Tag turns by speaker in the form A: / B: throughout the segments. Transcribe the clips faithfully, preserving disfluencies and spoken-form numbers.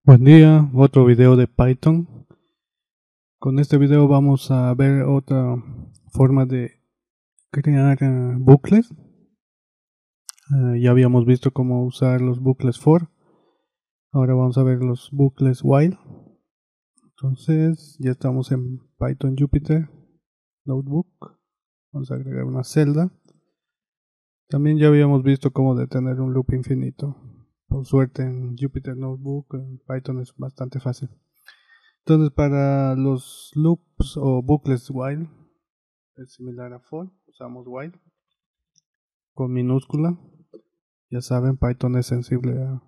A: Buen día, otro video de Python. Con este video vamos a ver otra forma de crear uh, bucles. Uh, ya habíamos visto cómo usar los bucles for. Ahora vamos a ver los bucles while. Entonces ya estamos en Python Jupyter Notebook. Vamos a agregar una celda. También ya habíamos visto cómo detener un loop infinito. Por suerte en Jupyter Notebook, en Python es bastante fácil. Entonces para los loops o bucles while es similar a for, usamos while con minúscula. Ya saben, Python es sensible a,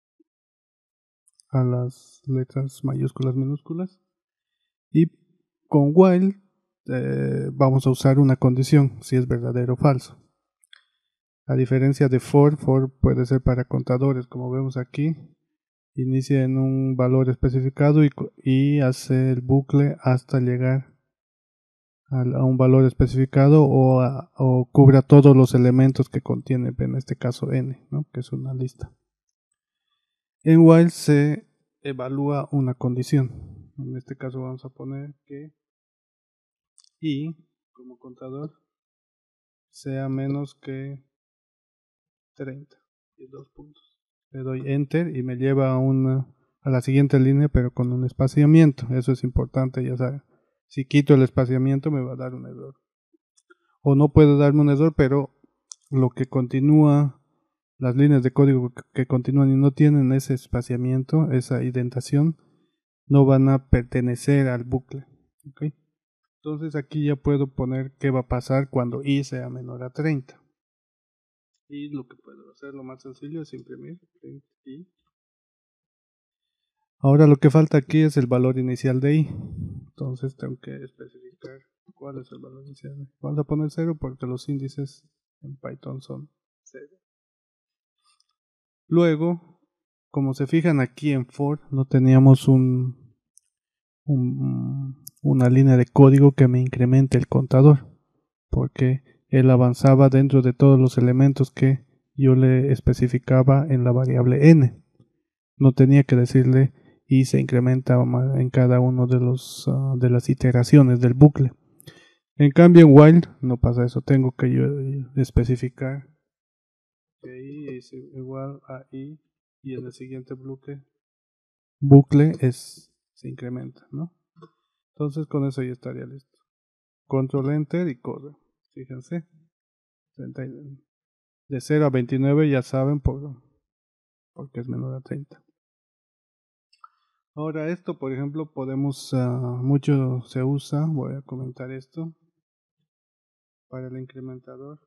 A: a las letras mayúsculas, minúsculas. Y con while eh, vamos a usar una condición, si es verdadero o falso. A diferencia de for, for puede ser para contadores, como vemos aquí. Inicia en un valor especificado y, y hace el bucle hasta llegar a, a un valor especificado o, a, o cubra todos los elementos que contiene, en este caso n, ¿no? Que es una lista. En while se evalúa una condición. En este caso vamos a poner que i como contador sea menos que treinta y dos puntos. Le doy enter y me lleva a una a la siguiente línea, pero con un espaciamiento. Eso es importante, ya saben. Si quito el espaciamiento me va a dar un error. O no puede darme un error, pero lo que continúa, las líneas de código que continúan y no tienen ese espaciamiento, esa indentación, no van a pertenecer al bucle. ¿Okay? Entonces aquí ya puedo poner qué va a pasar cuando i sea menor a treinta. Y lo que puedo hacer, lo más sencillo, es imprimir print i. Ahora lo que falta aquí es el valor inicial de i. Entonces tengo que especificar cuál es el valor inicial. Vamos a poner cero porque los índices en Python son cero. Luego, como se fijan aquí en for, no teníamos un, un, una línea de código que me incremente el contador, porque él avanzaba dentro de todos los elementos que yo le especificaba en la variable n. No tenía que decirle y se incrementa en cada uno de los uh, de las iteraciones del bucle. En cambio en while no pasa eso, tengo que yo especificar que i es igual a i y en el siguiente bucle bucle es se incrementa, ¿no? Entonces con eso ya estaría listo. Control enter y corre. Fíjense, de cero a veintinueve ya saben por porque es menor a treinta. Ahora esto, por ejemplo, podemos, uh, mucho se usa, voy a comentar esto, para el incrementador.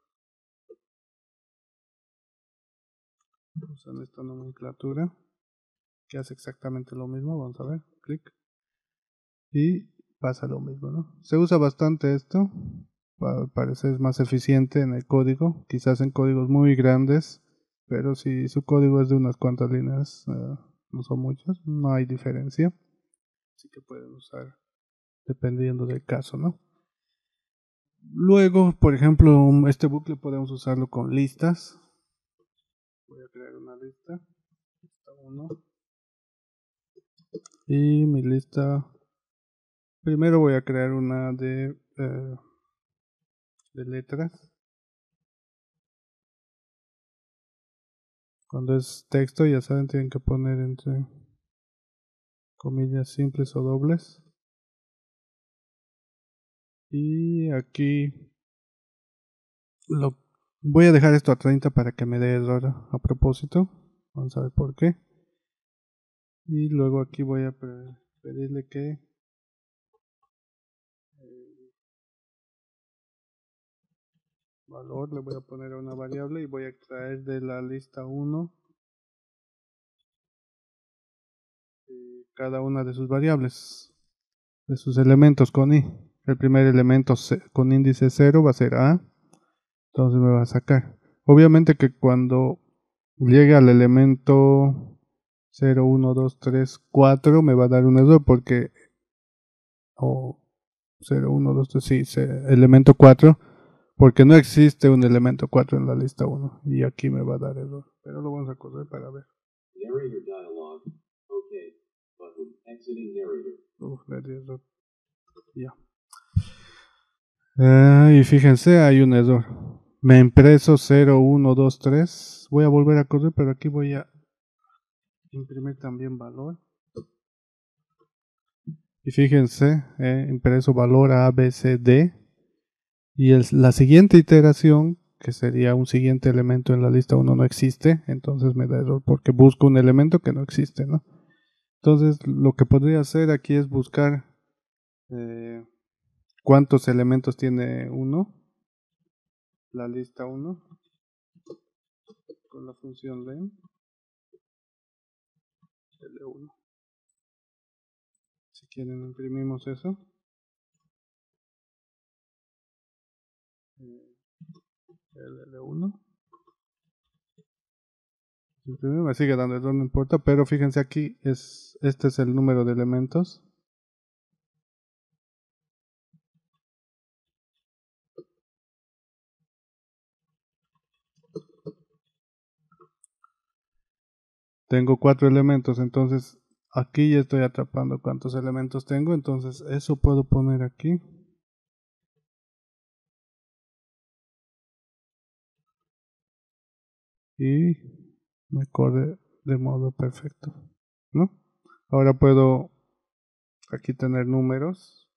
A: Usan esta nomenclatura, que hace exactamente lo mismo, vamos a ver, clic. Y pasa lo mismo, ¿no? Se usa bastante esto, para parecer más eficiente en el código, quizás en códigos muy grandes, pero si su código es de unas cuantas líneas, uh, no son muchas, no hay diferencia. Así que pueden usar dependiendo del caso, ¿no? Luego, por ejemplo, este bucle podemos usarlo con listas. Voy a crear una lista. Lista uno. Y mi lista. Primero voy a crear una de, eh, de letras. Cuando es texto, ya saben, tienen que poner entre comillas simples o dobles. Y aquí lo voy a dejar esto a treinta para que me dé error a propósito. Vamos a ver por qué. Y luego aquí voy a pedirle que eh, valor le voy a poner a una variable y voy a extraer de la lista uno eh, cada una de sus variables, de sus elementos con i. El primer elemento con índice cero va a ser a, entonces me va a sacar. Obviamente que cuando llegue al elemento cero, uno, dos, tres, cuatro me va a dar un error porque o cero, uno, dos, tres, sí, elemento cuatro, porque no existe un elemento cuatro en la lista uno y aquí me va a dar error, pero lo vamos a correr para ver. Uf, ya. Eh, y fíjense, hay un error. Me impreso cero uno dos tres. Voy a volver a correr, pero aquí voy a imprimir también valor. Y fíjense, eh, impreso valor A, B, C, D. Y el, la siguiente iteración, que sería un siguiente elemento en la lista uno, no existe. Entonces me da error porque busco un elemento que no existe, ¿no? Entonces lo que podría hacer aquí es buscar eh, cuántos elementos tiene uno, la lista uno, con la función len L uno. Si quieren imprimimos eso. L uno. Me sigue dando error, no importa, pero fíjense aquí, es, este es el número de elementos. Tengo cuatro elementos, entonces aquí ya estoy atrapando cuántos elementos tengo, entonces eso puedo poner aquí. Y me corre de modo perfecto, ¿no? Ahora puedo aquí tener números.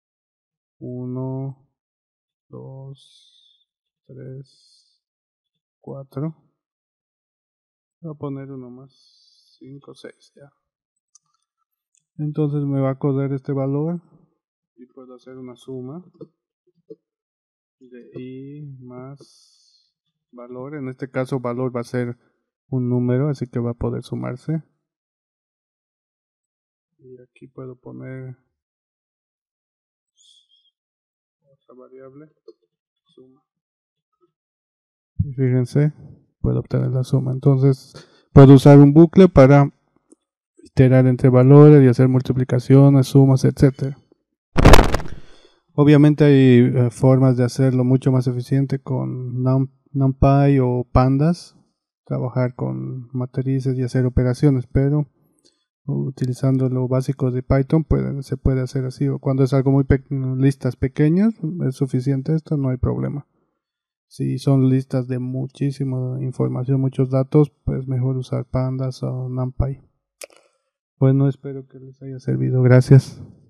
A: uno, dos, tres, cuatro. Voy a poner uno más. cinco, seis, ya. Entonces me va a correr este valor. Y puedo hacer una suma de i más valor. En este caso valor va a ser un número, así que va a poder sumarse. Y aquí puedo poner otra variable, suma. Y fíjense, puedo obtener la suma. Entonces puedo usar un bucle para iterar entre valores y hacer multiplicaciones, sumas, etcétera. Obviamente hay eh, formas de hacerlo mucho más eficiente con Num NumPy o Pandas, trabajar con matrices y hacer operaciones, pero utilizando lo básico de Python puede, se puede hacer así. O cuando es algo muy pe listas pequeñas, es suficiente esto, no hay problema. Si son listas de muchísima información, muchos datos, pues mejor usar Pandas o NumPy. Bueno, espero que les haya servido. Gracias.